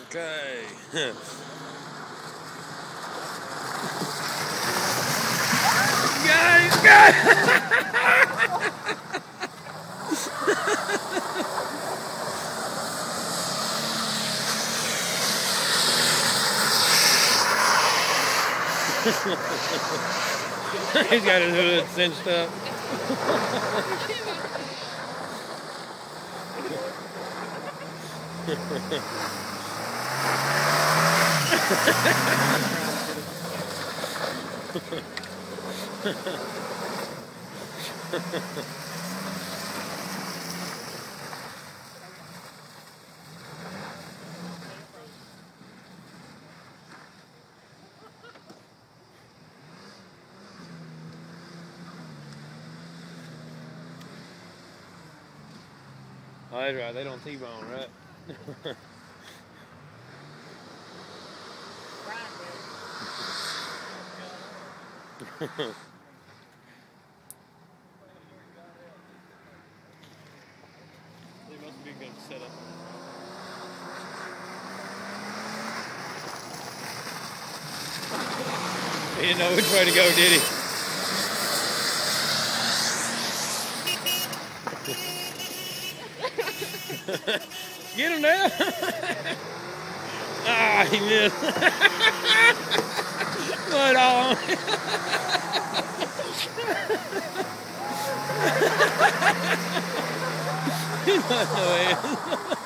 Okay. Got He's got his hood cinched up. Oh, that's right. They don't T-bone, right? They must be good setup. He didn't know which way to go, did he? Get him now! Ah, he missed. Put on. He must know it.